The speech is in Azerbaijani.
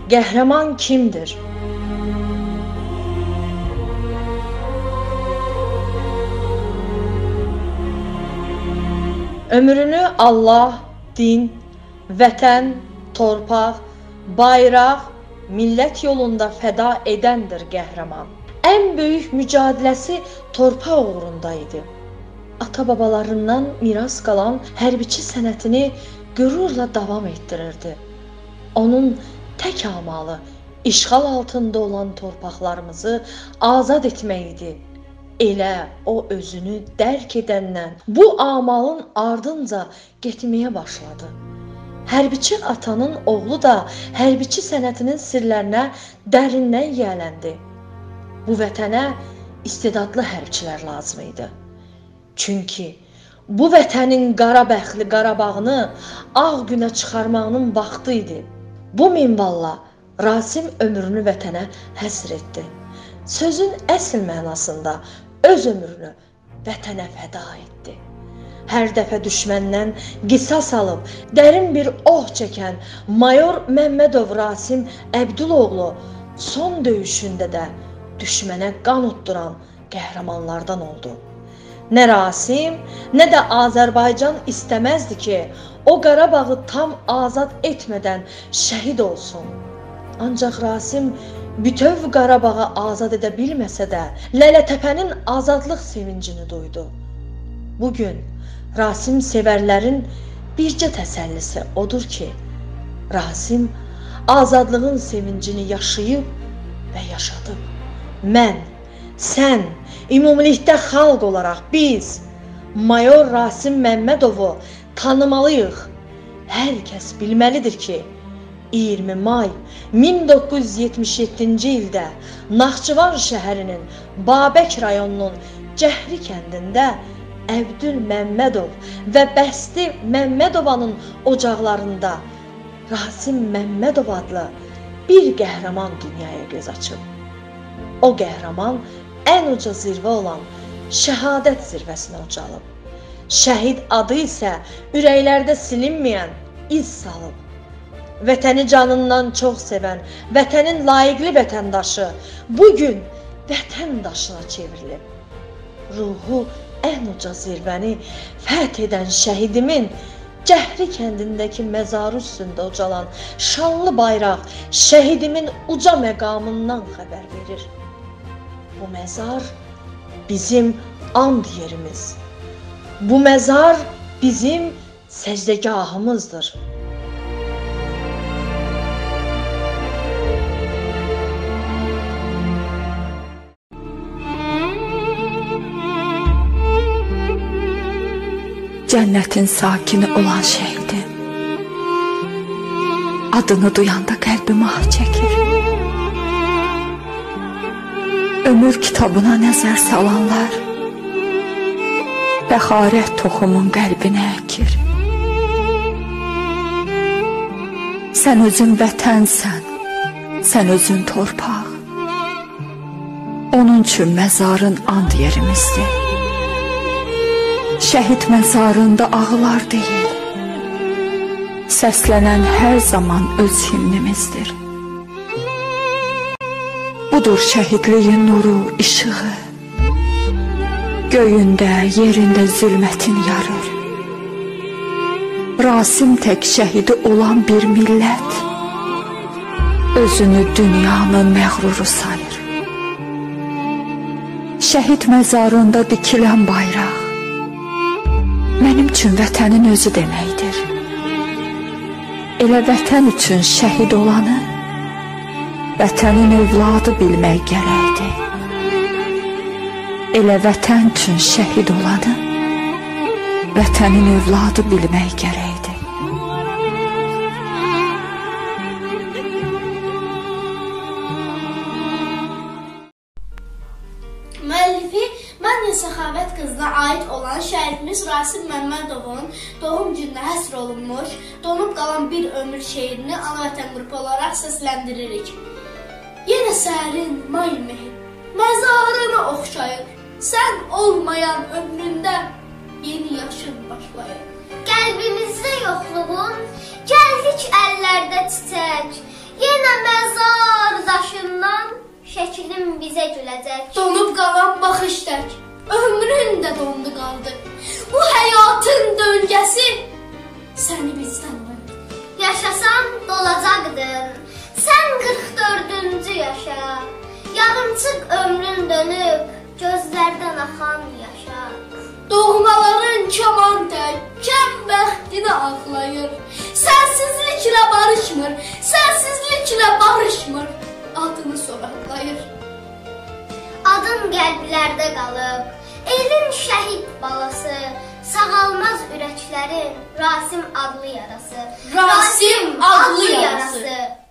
Qəhrəman kimdir? Ömrünü Allah, din, vətən, torpaq, bayraq, millət yolunda fəda edəndir qəhrəman. Ən böyük mücadiləsi torpaq uğrunda idi. Ata-babalarından miras qalan hərbiçi sənətini qürurla davam etdirirdi. Onun tək amalı işğal altında olan torpaqlarımızı azad etmək idi. Elə o özünü dərk edəndən bu amalın ardınca getməyə başladı. Hərbiçi atanın oğlu da hərbiçi sənətinin sirlərinə dərindən yiyələndi. Bu vətənə istedadlı hərbçilər lazım idi. Çünki bu vətənin qara bəxtli Qarabağını ağ günə çıxarmağının vaxtı idi. Bu minvalla Rasim ömrünü vətənə həsr etdi. Sözün əsl mənasında öz ömrünü vətənə fəda etdi. Hər dəfə düşməndən qisas alıb, dərin bir oh çəkən Mayor Məmmədov Rasim Əbduloğlu son döyüşündə də düşmənə qan utduran qəhrəmanlardan oldu. Nə Rasim, nə də Azərbaycan istəməzdi ki, o Qarabağı tam azad etmədən şəhid olsun. Ancaq Rasim bütöv Qarabağı azad edə bilməsə də, Lələtəpənin azadlıq sevincini duydu. Bugün Rasim sevərlərin bircə təsəllisi odur ki, Rasim azadlığın sevincini yaşayıb və yaşadıb. Mən, sən, ümumilikdə xalq olaraq biz Mayor Rasim Məmmədovu tanımalıyıq. Hər kəs bilməlidir ki, 20 may 1977-ci ildə Naxçıvan şəhərinin Babək rayonunun Cəhri kəndində Əbdül Məmmədov və Bəsti Məmmədovanın ocaqlarında Rasim Məmmədov adlı bir qəhrəman dünyaya göz açıb. O qəhrəman ən uca zirvə olan şəhadət zirvəsinə ucalıb. Şəhid adı isə ürəklərdə silinməyən iz salıb. Vətəni canından çox sevən, vətənin layiqli vətəndaşı bugün vətəndaşına çevrilib. Ruhu ən uca zirvəni fəth edən şəhidimin Cəhri kəndindəki məzarı üstündə ucalan şanlı bayraq şəhidimin uca məqamından xəbər verir. Bu məzar bizim and yerimiz. Bu məzar bizim səcdəgahımızdır. Cənnətin sakini olan şəhidim, adını duyanda qəlbim ah çəkir. Ömür kitabına nəzər salanlar bəxarət toxumun qəlbinə əkir. Sən özün vətənsən, sən özün torpaq. Onun üçün məzarın and yerimizdir. Şəhid məzarında ağlar deyil, səslənən hər zaman öz himnimizdir. Budur şəhidliyin nuru, işığı, göyündə, yerində zülmətin yarır. Rasim tək şəhidi olan bir millət, özünü dünyanın məğruru sayır. Şəhid məzarında dikilən bayraq, mənim üçün vətənin özü deməkdir. Elə vətən üçün şəhid olanı, vətənin övladı bilmək gərəkdir. Elə vətən üçün şəhid olanı, vətənin övladı bilmək gərəkdir. Müəllifi Məryəm Səxavət qızına aid olan şəhidimiz Rasim Məmmədovun doğum gününə həsr olunmuş, donub qalan bir ömür şeirini ana vətən qrupu olaraq səsləndiririk. Yenə sərin may mehi məzarını oxşayır, sən olmayan ömründə yeni yaşın başlayır. Qəlbimizdə yoxluğun, gəldik əllərdə çiçək, Yenə məzar daşından şəklim bizə güləcək. Donub qalan baxış tək, ömrün də dondu qaldı. Bu həyatın döngəsi səni bizdən ayırdı. Yaşasan dolacaqdın, sən 44-cü yaşa. Yarımçıq ömrün dönüb, gözlərdən axan yaşa. Doğmaların kaman tək, kəm bəxtini ağlayır. Sənsizliklə barışmır, sənsizliklə barışmır. Adını soraqlayır. Adın qəlblərdə qalıb, elin şəhid balası, sağalmaz ürəklərin Rasim adlı yarası. Rasim adlı yarası.